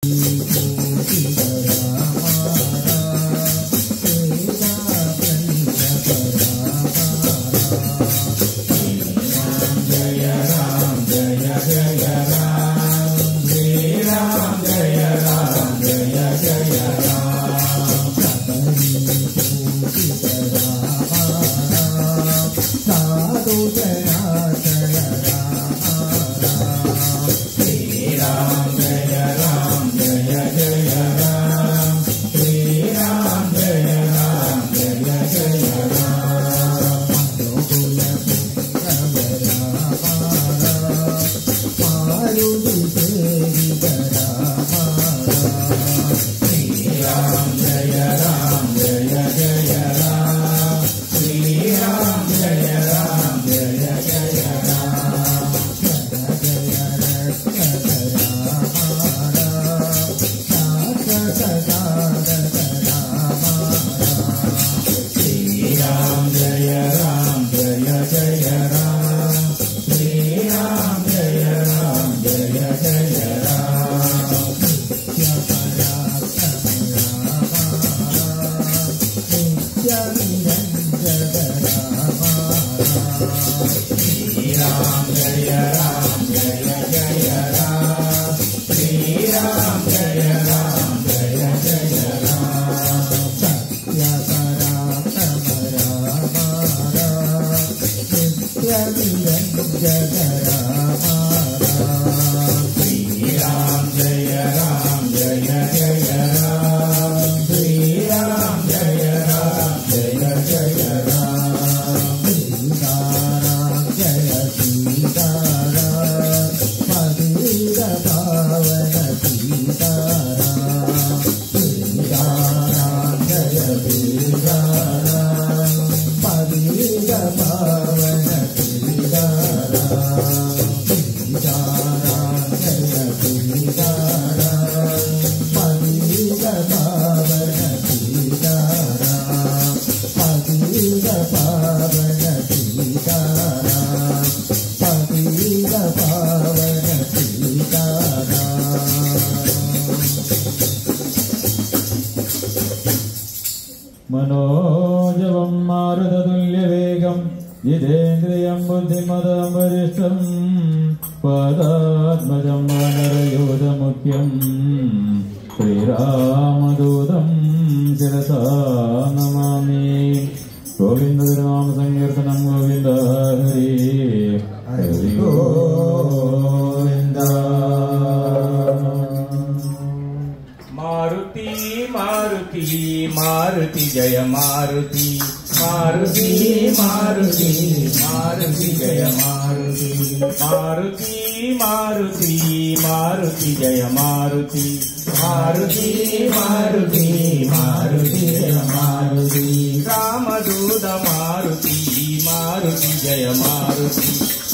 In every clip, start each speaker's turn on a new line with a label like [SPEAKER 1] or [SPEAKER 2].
[SPEAKER 1] മനോജവം മാരുതതുല്യവേഗം ജിതേന്ദ്രിയം ബുദ്ധിമതം വരിഷ്ഠം പദാത്മജം വാനരയൂഥമുഖ്യം ശ്രീരാമദൂതം ശിരസാ നമാമി. ഗോവിന്ദ നാമ സങ്കീർത്തനം ഗോവിന്ദ ഹരി ഹരി ഗോവിന്ദ.
[SPEAKER 2] മാരുതി മാരുതി മാരുതി ജയ മാരുതി മാരുതി മാരുതി മാരുതി ജയ മാരുതി മാരുതി മാരുതി മാരുതി ജയ മാരുതി മാരുതി മാരുതി മാരുതി ജയ മാരുതി. രാമദൂത മാരുതി മാരുതി ജയ മാരുതി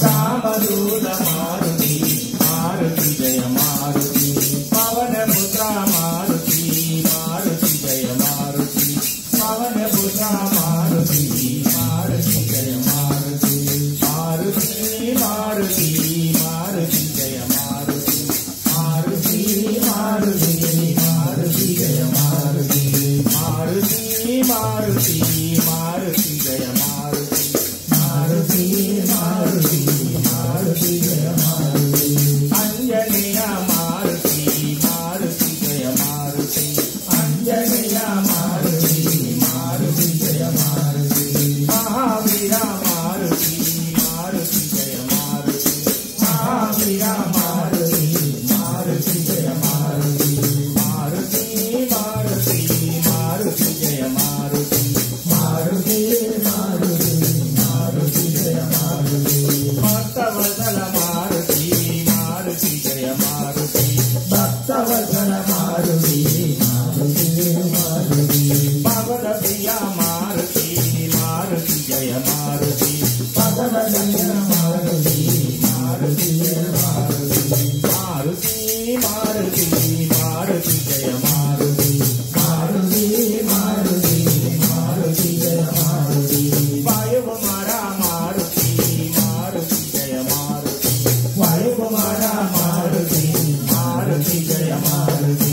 [SPEAKER 2] രാമദൂത മാരുതി മാരുതി ജയ മാരുതി. പവനപുത്ര മാരുതി മാരുതി ജയ മാരുതി പവനപുത്ര മാരുതി മാരുതി ജയ മാരുതി. മാരുതി മാരുതി മാരുതി ജയ മാരുതി മാരുതി മാരുതി മാരുതി ജയ മാരുതി മാരുതി മാരുതി മാരുതി ജയ മാരുതി മാരുതി മാരുതി മാരുതി ജയ മാരുതി. അഞ്ജനേയ മാരുതി മാരുതി ജയ മാരുതി അഞ്ജനേയ മാരുതി മാരുതി ജയ മാരുതി. മഹാവീര മാരുതി മാരുതി ജയ മാരുതി മഹാവീര മാരുതി മാരുതി ജയ മാരുതി. മാരുതി മാരുതി മാരുതി ജയ മാരുതി മാരുതി മാരുതി മാരുതി ജയ മാരുതി. ഭക്തവത്സല മാരുതി മാരുതി ജയ മാരുതി ഭക്തവത്സല മാരുതി മാരുതി മാരുതി. ഭഗവതപ്രിയ മാരുതി മാരുതി ജയ മാരുതി ഭഗവതപ്രിയ മാരുതി മാരുതി ജയ മാരുതി. മാരുതി മാരുതി മാരുതി ജയ മാരുതി മാരുതി മാരുതി മാരുതി ജയ മാരുതി. വായുകുമാര മാരുതി മാരുതി ജയ മാരുതി വായുകുമാര മാരുതി മാരുതി ജയ മാരുതി.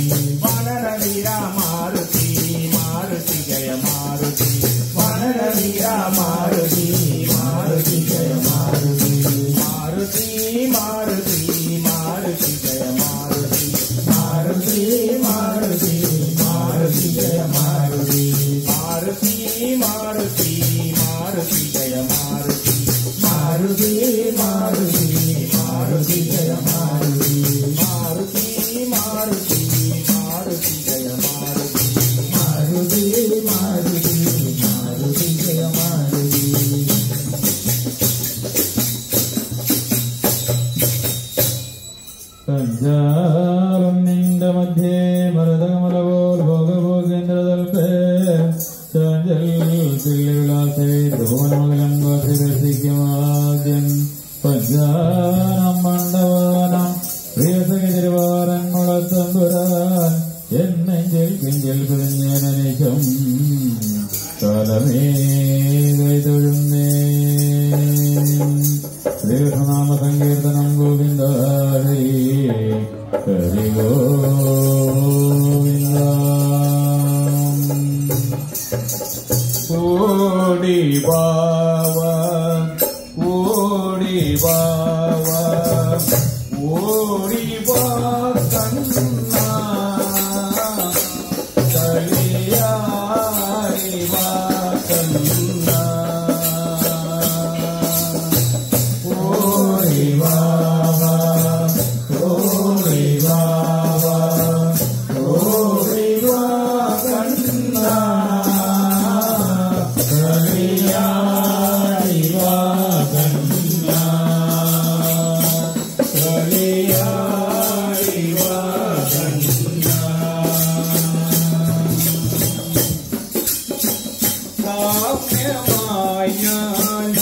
[SPEAKER 1] മധ്യേ മരതകമലപോൽ ഭോഗഭോഗേന്ദ്രതൽപേ ചാഞ്ചൽ തില്ലിവിലാസേ ധ്രുവനമകലം കാശിരസിക്കുമാദ്യൻ പഞ്ചാനം മണ്ഡവാനം പ്രിയസഖി തിരുവാറൻ മുളത്തമ്പുരാൻ എന്നെഞ്ചൽ കിഞ്ചൽ പിരിഞ്ഞനനിശം കാലമേ കൈതൊഴുന്നേ. ശ്രീകൃഷ്ണനാമ സങ്കീർത്തനം ഗോവിന്ദ ഹരി ഹരി ഗോവിന്ദ.
[SPEAKER 2] ഓടി ബാവ ഓടി ബാവ ഓടി വാ കണ്ണ കളിയാടി വാ കണ്ണ ഓടി വാവ ഓടി വാവ ഓടി വാ കണ്ണ കളിയാടി വാ കണ്ണ കളിയാടി വാ കണ്ണ. കാമ്യമായി ഞാൻ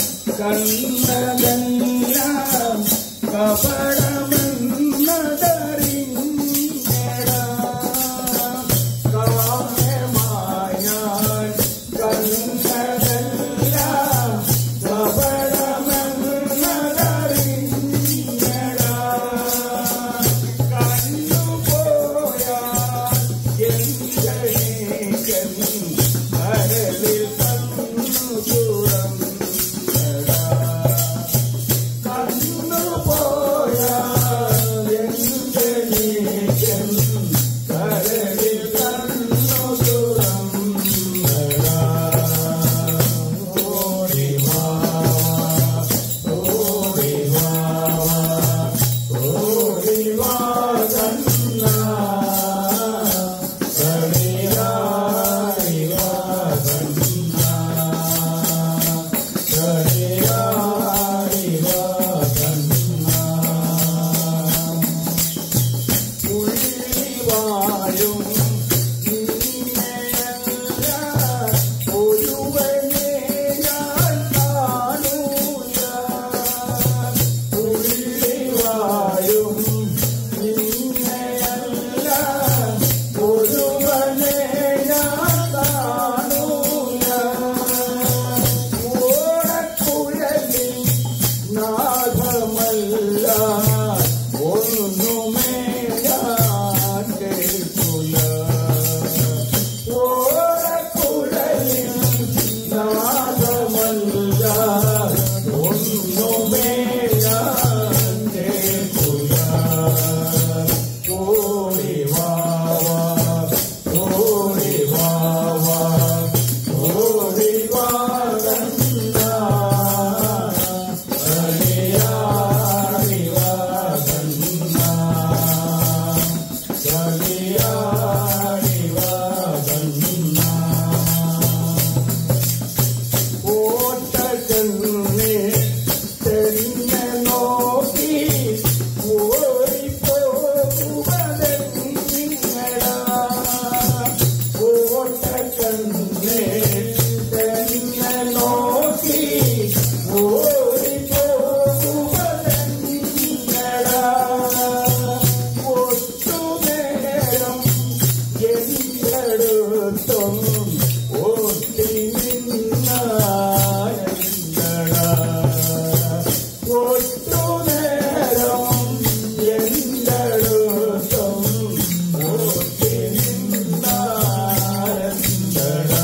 [SPEAKER 2] കണ്ണതെല്ലാം കപടമെന്നതറിഞ്ഞടാ. കാമ്യമായി ഞാൻ കണ്ണതെല്ലാം കപടമെന്നതറിഞ്ഞടാ. കണ്ണുപോയാൽ എന്തേക്കൻ കരളിൽ കണ്ണുചൂടം കണ്ണുപോയാൽ എന്തേക്കൻ കരളിൽ കണ്ണുചൂടം. ഓടി വാവ ഓടി വാവ ഓടി വാ കണ്ണ കളിയാടി വാ കണ്ണ കളിയാടി വാ കണ്ണ. ഉള്ളിവായും നിന്നെയല്ല ഒരുവനെ ഞാൻ കാണൂല. ഉള്ളിവായും നിന്നെയല്ല ഒരുവനെ ഞാൻ കാണൂല. ഓടക്കുഴലിൽ നാദമല്ല ഒന്നുമേ ഞാൻ കേൾക്കില്ല. ഓടക്കുഴലിൽ നാദമല്ല ഒന്നുമേ ഞാൻ കേൾക്കില്ല. ഓടി വാവ ഓടി വാവ ഓടി വാ കണ്ണ കളിയാടി വാ കണ്ണ കളിയാടി വാ കണ്ണ. ഓട്ടക്കണ്ണേ തെന്നെ നോക്കി ഓടിപ്പോകുവതെങ്ങടാ. ഓട്ടക്കണ്ണേ തെന്നെ നോക്കി ഓടിപ്പോകുവതെങ്ങടാ. ഒട്ടുനേരം എന്തെടുത്തും ഓട്ടി നിന്നാരെന്തടാ. ഒട്ടുനേരം എന്തെടുത്തും ഓട്ടി നിന്നാരെന്തടാ.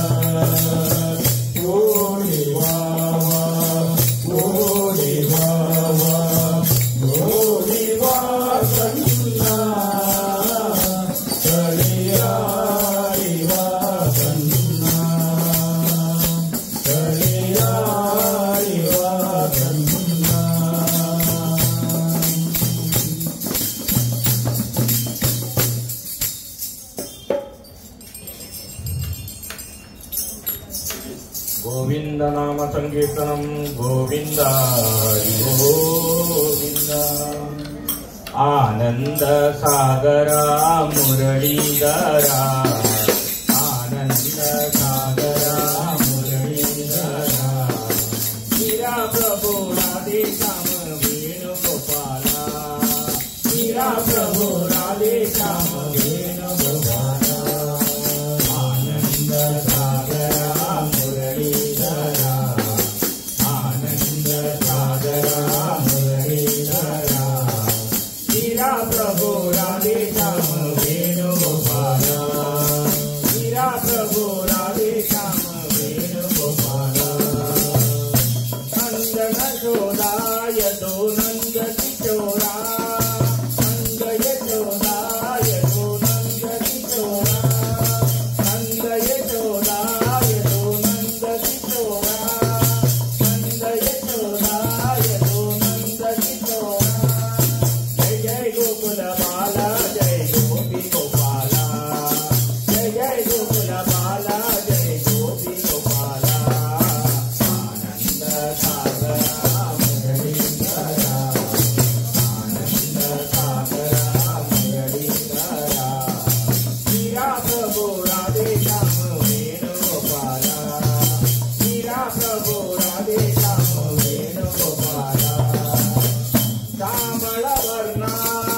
[SPEAKER 2] ഓടി വാവ ഓടി വാവ ഓടി വാ കണ്ണ കളിയാടി വാ കണ്ണ കളിയാടി വാ കണ്ണ. ഗോവിന്ദ നാമ സങ്കീർത്തനം ഗോവിന്ദ ഹരി ഗോവിന്ദ. आनंद सागरा मुरलीधरा आनंद सागरा मुरलीधरा मीरा प्रभु राधे श्याम वेणुगोपाला मीरा प्रभु राधे श्याम वेणुगोपाला आनंद सागरा मुरलीधरा आनंद सागरा मुरलीधरा मीरा प्रभु राधे श्याम वेणुगोपाला मीरा प्रभु राधे श्याम वेणुगोपाला नंद यशोदा यदो नंद किशोरा नंद यशोदा यदो नंद किशोरा नंद यशोदा यदो नंद किशोरा नंद यशोदा यदो नंद किशोरा जय जय गोकुल बाला जय गोपी गोपाला जय जय गोकुल बाला जय गोपी गोपाला आनंद सागरा मुरलीधरा आनंद सागरा मुरलीधरा मीरा प्रभु राधे श्याम वेणुगोपाला मीरा प्रभु राधे श्याम वेणुगोपाला श्यामल वर्णा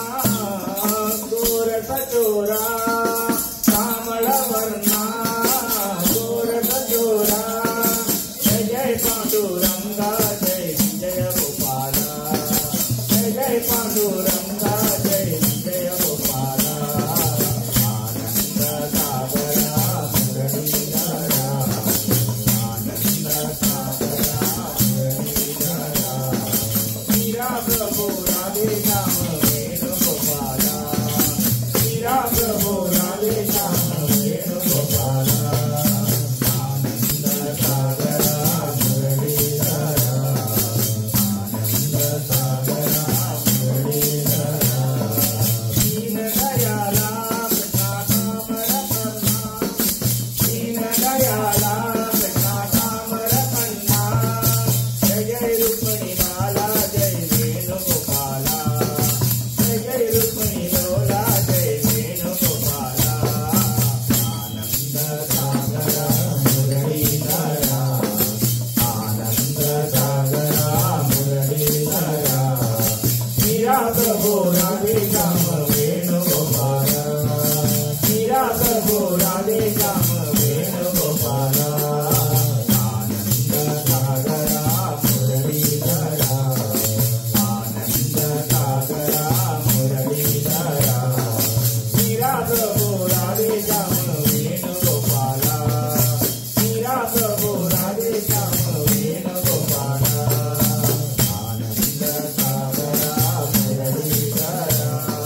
[SPEAKER 2] गोर कचोरा श्यामल वर्णा गोर कचोरा जय जय पांडुरंगा जय विजय गोपाला जय जय पांडुरंगा जय विजय गोपाला आनंद सागरा मुरलीधरा आनंद सागरा मुरलीधरा मीरा प्रभु राधे श्याम वेणुगोपाला मीरा प्रभु राधे श्याम वेणुगोपाला आनंद सागरा मुरलीधरा आनंद सागरा मुरलीधरा दीन दयाला कृष्णा कामर कन्ना दीन दयाला कृष्णा कामर कन्ना जय जय रुक्मिणी बाला जय वेणुगोपाला जय जय रुक्मिणी लोला जय वेणुगोपाला आनंद सागरा मुरलीधरा आनंद सागरा मुरलीधरा मीरा प्रभु राधे श्याम वेणुगोपाला मीरा प्रभु राधे श्याम वेणुगोपाला आनंद सागरा मुरलीधरा आनंद सागरा मुरलीधरा मीरा प्रभु राधे श्याम वेणुगोपाला मीरा प्रभु राधे श्याम वेणुगोपाला आनंद सागरा मुरलीधरा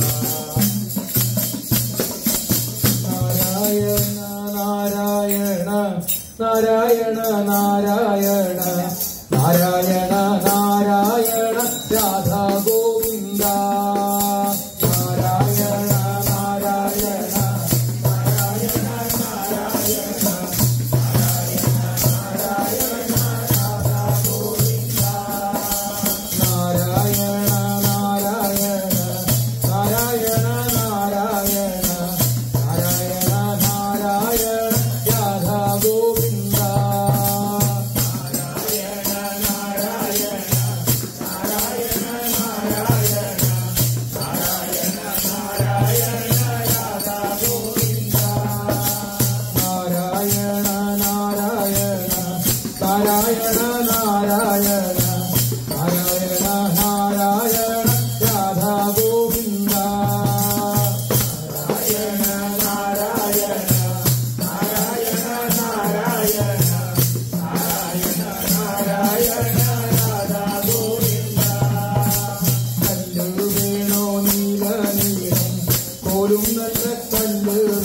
[SPEAKER 1] നാരായണ നാരായണ നാരായണ നാരായണ നാരായണ രാധാ ഗോവിന്ദ നാരായണ നാരായണ നാരായണ നാരായണ നാരായണ രാധാ ഗോവിന്ദ നാരായണ നാരായണ നാരായണ നാരായണ നാരായണ നാരായണ രാധാ ഗോവിന്ദ നാരായണ നാരായണ നാരായണ നാരായണ നാരായണ നാരായണ രാധാ ഗോവിന്ദ നാരായണ നാരായണ നാരായണ നാരായണ നാരായണ നാരായണ രാധാ ഗോവിന്ദ നാരായണ നാരായണ നാരായണ നാരായണ നാരായണ നാരായണ രാധാ ഗോവിന്ദ കല്ലു വേണോ നീല നീളം കോലും നല്ല കല്ല്